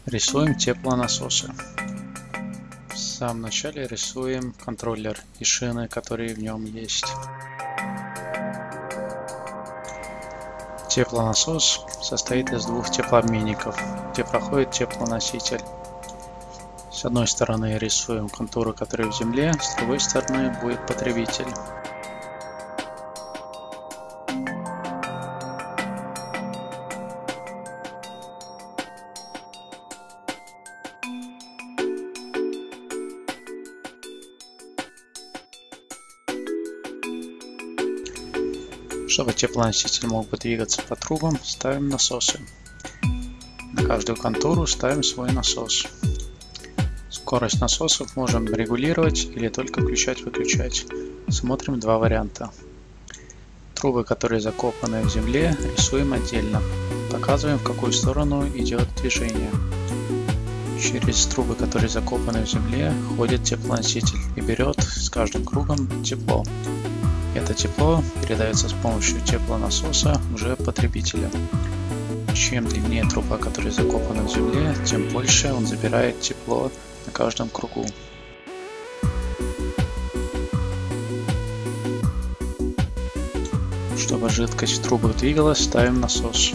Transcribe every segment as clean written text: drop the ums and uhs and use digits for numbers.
Рисуем теплонасосы. В самом начале рисуем контроллер и шины, которые в нем есть. Теплонасос состоит из двух теплообменников, где проходит теплоноситель. С одной стороны рисуем контуры, которые в земле, с другой стороны будет потребитель. Чтобы теплоноситель мог бы двигаться по трубам, ставим насосы. На каждую контуру ставим свой насос. Скорость насосов можем регулировать или только включать-выключать. Смотрим два варианта. Трубы, которые закопаны в земле, рисуем отдельно. Показываем, в какую сторону идет движение. Через трубы, которые закопаны в земле, ходит теплоноситель и берет с каждым кругом тепло. Это тепло передается с помощью теплонасоса уже потребителю. Чем длиннее труба, которая закопана в земле, тем больше он забирает тепло на каждом кругу. Чтобы жидкость в трубах двигалась, ставим насос.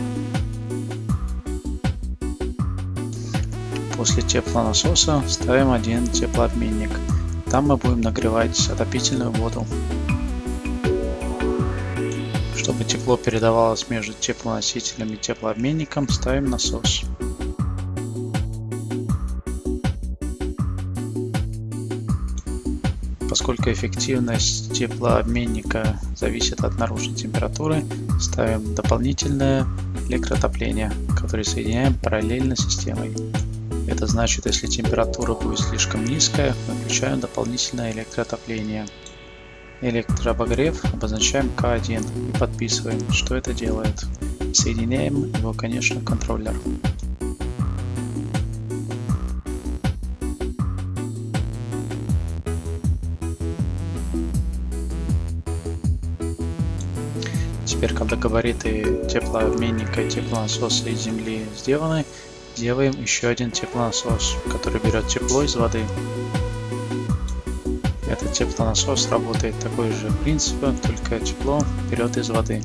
После теплонасоса ставим один теплообменник. Там мы будем нагревать отопительную воду. Чтобы тепло передавалось между теплоносителем и теплообменником, ставим насос. Поскольку эффективность теплообменника зависит от наружной температуры, ставим дополнительное электроотопление, которое соединяем параллельно с системой. Это значит, если температура будет слишком низкая, мы включаем дополнительное электроотопление. Электрообогрев обозначаем К1 и подписываем, что это делает. Соединяем его, конечно, к контроллеру. Теперь, когда габариты теплообменника и теплонасоса из земли сделаны, делаем еще один теплонасос, который берет тепло из воды. Этот теплонасос работает такой же принципом, только тепло берет из воды.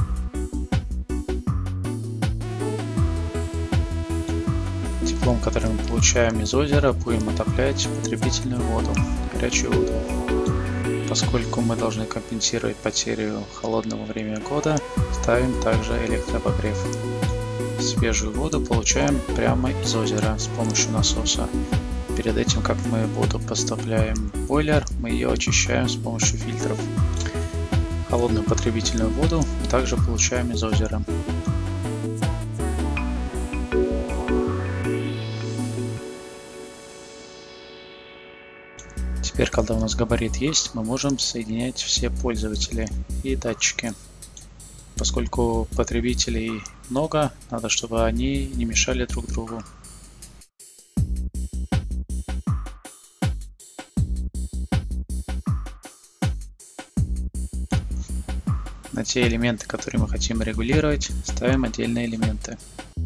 Теплом, который мы получаем из озера, будем отоплять потребительную воду, горячую воду. Поскольку мы должны компенсировать потерю холодного времени года, ставим также электрообогрев. Свежую воду получаем прямо из озера с помощью насоса. Перед этим, как мы воду поставляем в бойлер, мы ее очищаем с помощью фильтров. Холодную потребительную воду мы также получаем из озера. Теперь, когда у нас габарит есть, мы можем соединять все пользователи и датчики. Поскольку потребителей много, надо, чтобы они не мешали друг другу. На те элементы, которые мы хотим регулировать, ставим отдельные элементы.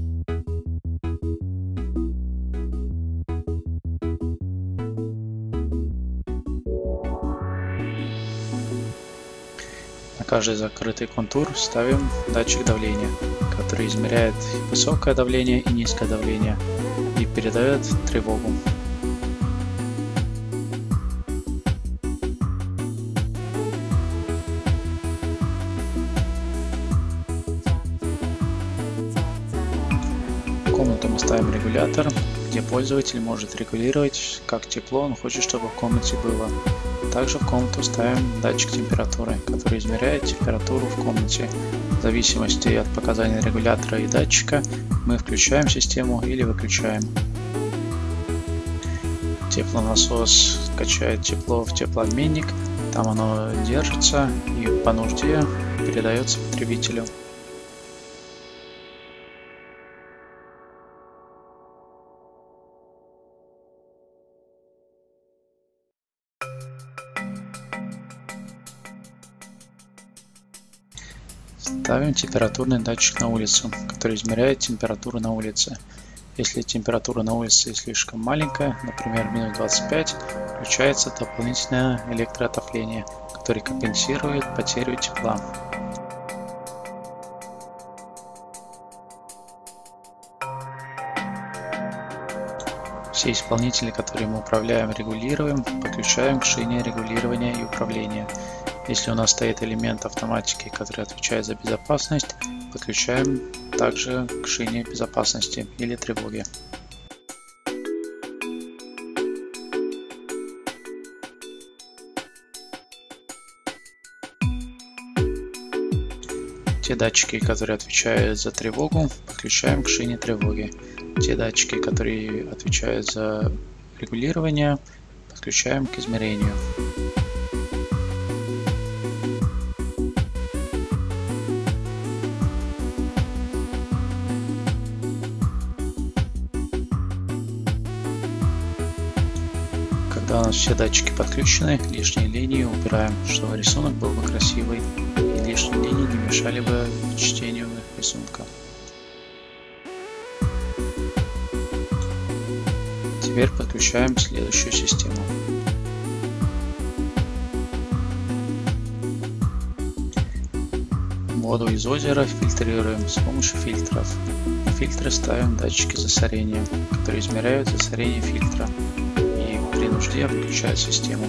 На каждый закрытый контур ставим датчик давления, который измеряет высокое давление и низкое давление и передает тревогу. В комнату мы ставим регулятор, где пользователь может регулировать, как тепло он хочет, чтобы в комнате было. Также в комнату ставим датчик температуры, который измеряет температуру в комнате. В зависимости от показаний регулятора и датчика мы включаем систему или выключаем. Теплонасос качает тепло в теплообменник, там оно держится и по нужде передается потребителю. Ставим температурный датчик на улицу, который измеряет температуру на улице. Если температура на улице слишком маленькая, например, минус 25, включается дополнительное электроотопление, которое компенсирует потерю тепла. Все исполнители, которые мы управляем, регулируем, подключаем к шине регулирования и управления. Если у нас стоит элемент автоматики, который отвечает за безопасность, подключаем также к шине безопасности или тревоги. Те датчики, которые отвечают за тревогу, подключаем к шине тревоги. Те датчики, которые отвечают за регулирование, подключаем к измерению. Когда у нас все датчики подключены, лишние линии убираем, чтобы рисунок был бы красивый и лишние линии не мешали бы чтению рисунка. Теперь подключаем следующую систему. Воду из озера фильтрируем с помощью фильтров. На фильтры ставим датчики засорения, которые измеряют засорение фильтра и при нужде выключают систему.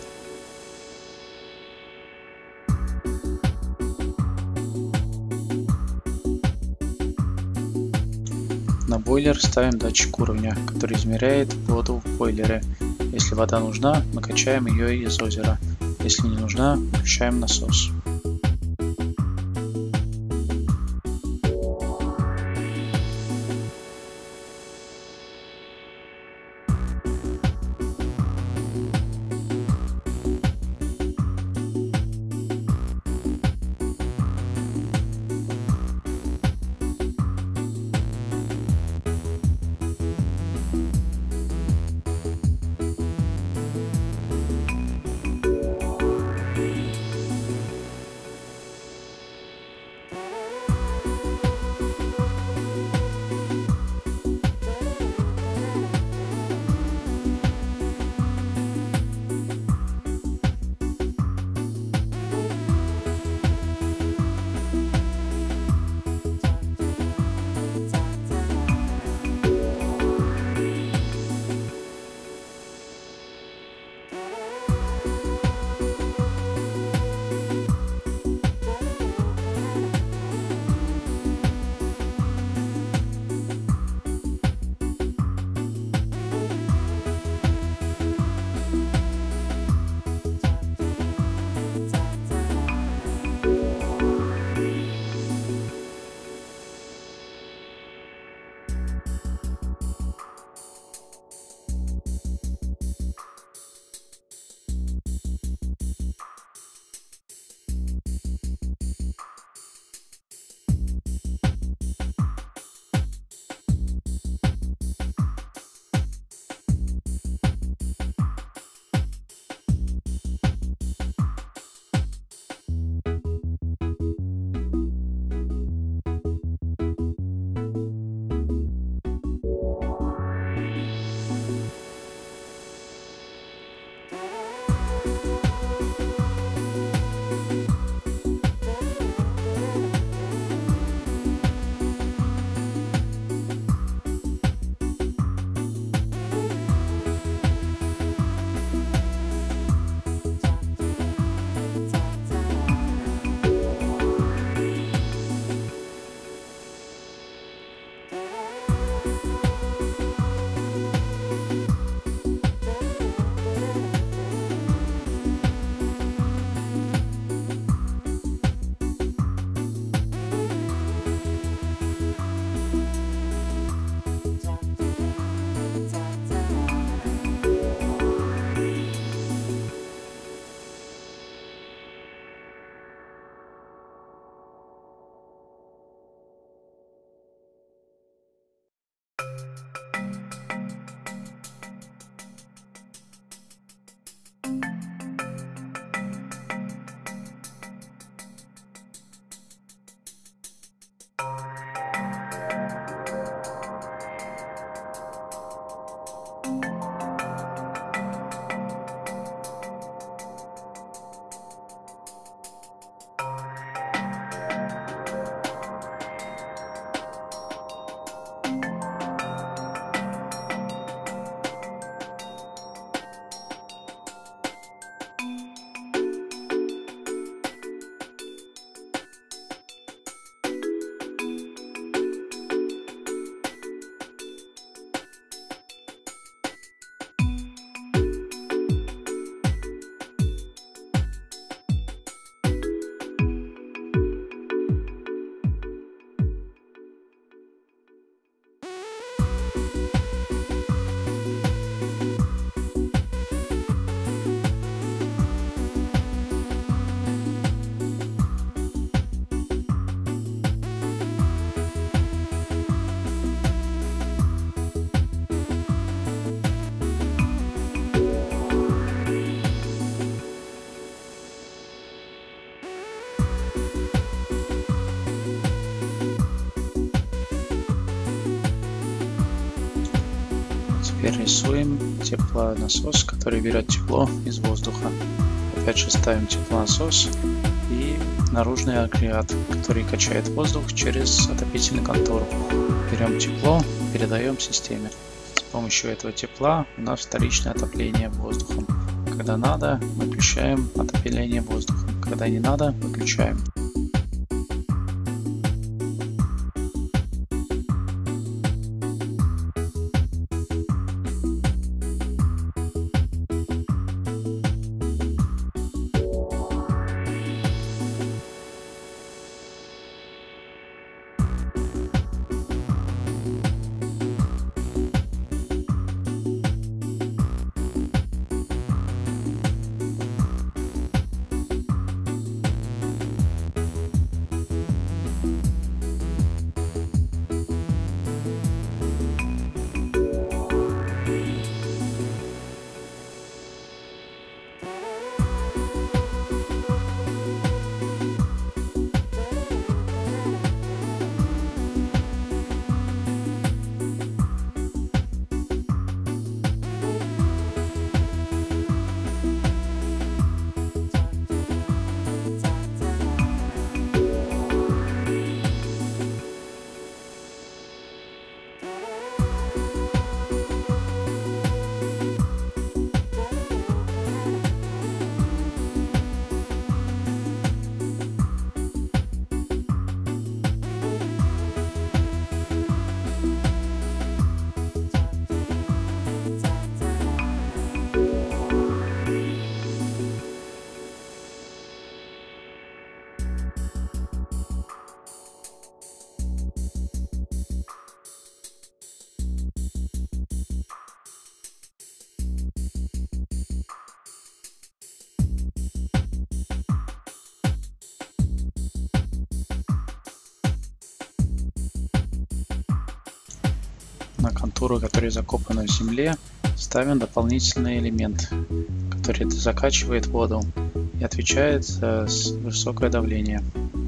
На бойлер ставим датчик уровня, который измеряет воду в бойлере. Если вода нужна, мы качаем ее из озера. Если не нужна, включаем насос. Теперь рисуем теплонасос, который берет тепло из воздуха. Опять же ставим теплонасос и наружный агрегат, который качает воздух через отопительный контур. Берем тепло, передаем системе. С помощью этого тепла у нас вторичное отопление воздухом. Когда надо, мы включаем отопление воздухом. Когда не надо, выключаем. На контуру, которая закопана в земле, ставим дополнительный элемент, который закачивает воду и отвечает за высокое давление.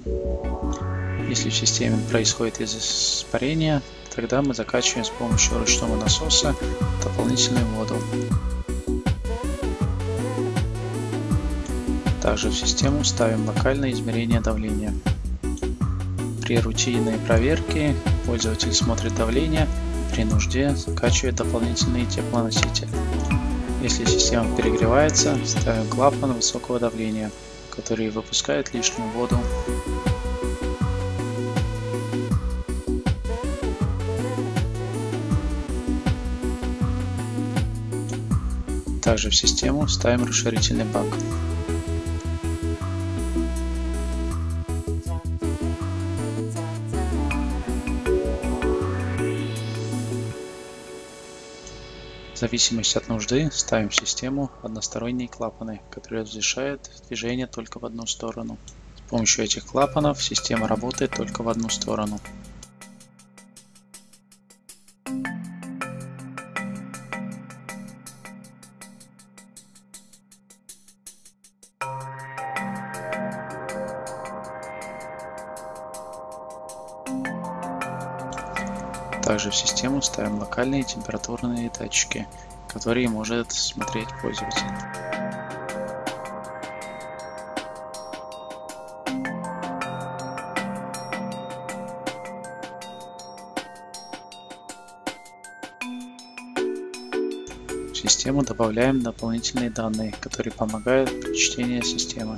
Если в системе происходит испарение, тогда мы закачиваем с помощью ручного насоса дополнительную воду. Также в систему ставим локальное измерение давления. При рутинной проверке пользователь смотрит давление, при нужде закачивает дополнительный теплоноситель. Если система перегревается, ставим клапан высокого давления, который выпускает лишнюю воду. Также в систему ставим расширительный бак. В зависимости от нужды ставим в систему односторонние клапаны, которые разрешают движение только в одну сторону. С помощью этих клапанов система работает только в одну сторону. Также в систему ставим локальные температурные датчики, которые может смотреть пользователь. В систему добавляем дополнительные данные, которые помогают при чтении системы.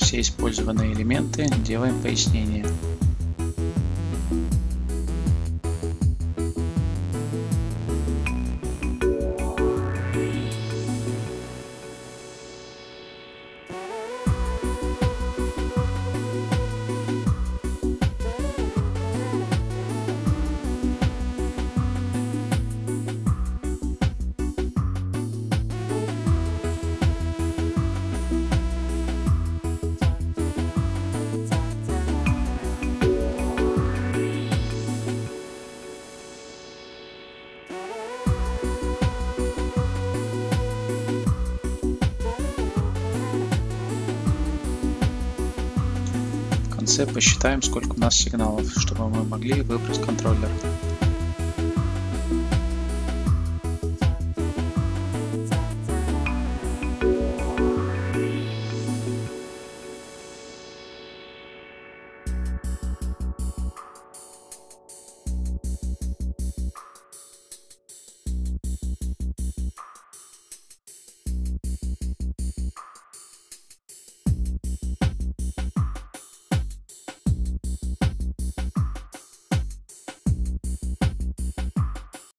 все использованные элементы, делаем пояснение. В конце посчитаем, сколько у нас сигналов, чтобы мы могли выбрать контроллер.